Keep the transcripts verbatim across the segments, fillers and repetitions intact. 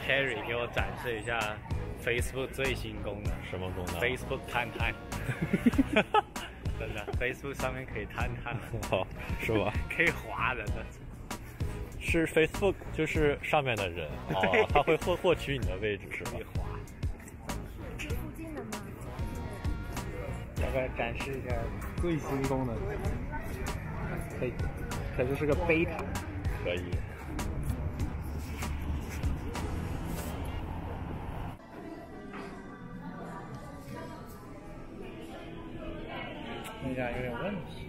Harry 给我展示一下 Facebook 最新功能。 什么功能 ？Facebook 探探。真的 ，Facebook 上面可以探探。 哦，是吧？ 可以滑人的。 是 Facebook， 就是上面的人哦，他会获获取你的位置是吧？ 可以滑。 是附近的吗？ 要不要展示一下最新功能？可以，可是是个贝塔。 可以。 那家有点问题。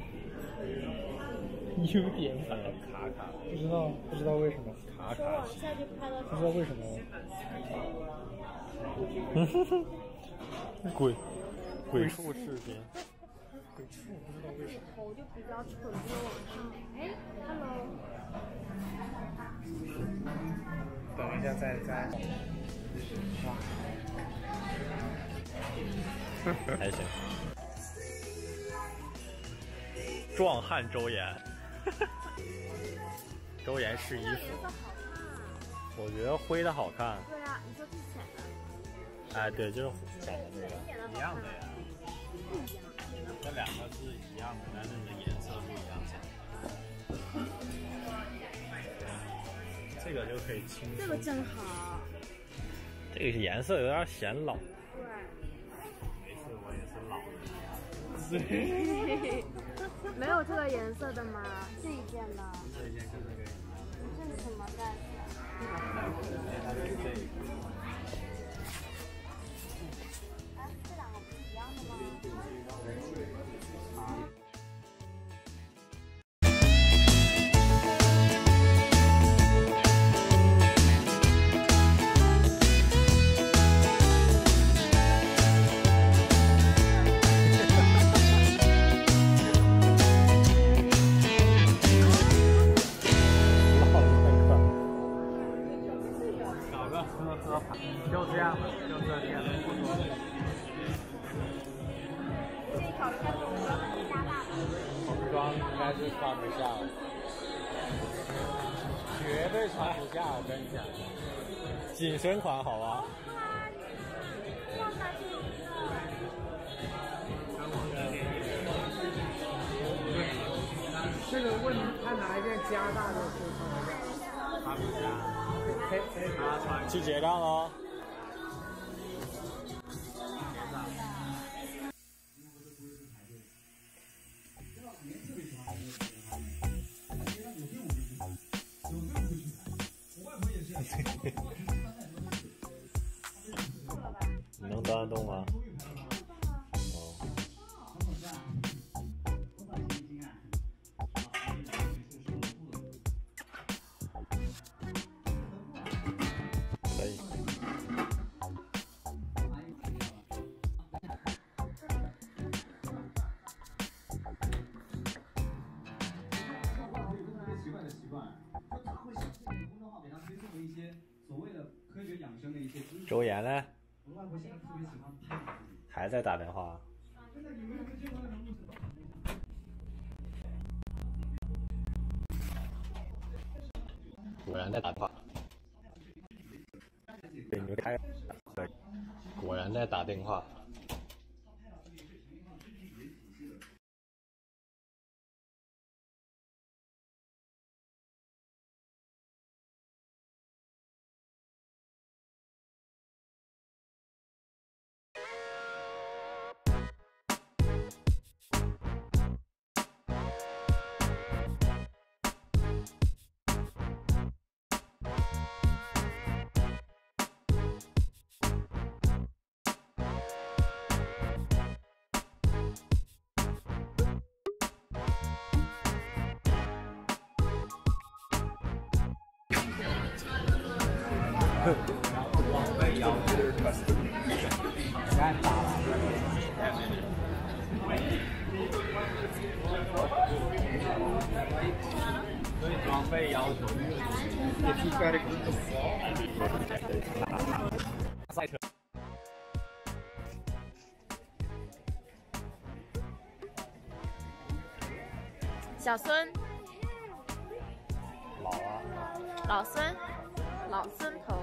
有点卡卡卡，不知道不知道为什么卡卡。 往下就拍到。 不知道为什么。 鬼鬼畜视频。 鬼畜不知道为什么。 头就比较蠢，就往上。哎 ，Hello。 等一下再再。哇。 还行。壮汉周岩。周岩试衣服。 颜色好看。 我觉得灰的好看。 对啊，你说最浅的。 哎，对，就是浅的那个。 一样的呀。 不一样。 这两个是一样的，但是你的颜色不一样。这个就可以清。 这个真好。 这个颜色有点显老。 对。 没事，我也是老的。没有这个颜色的吗？这一件呢？ 这一件跟这个。 这是什么颜色？ 它是这个。 哎，这两个不是一样的吗？ 就这样了，就这样了。 这一考虑下红妆还是加大的？ 红妆应该是穿不下了，绝对穿不下，我跟你讲。 紧身款好吧？ 要买这一个。 这个问他拿一件加大的就穿不下，穿不下。可以可以拿穿。 去结账喽。你能端得动吗？哦。可以。周岩呢？还在打电话。果然在打电话。对，你开。对，果然在打电话。 王菲要是 custom， 太大了。对装备要求，if you got a good fall，赛车。 小孙， 老啊。 老孙，老孙头。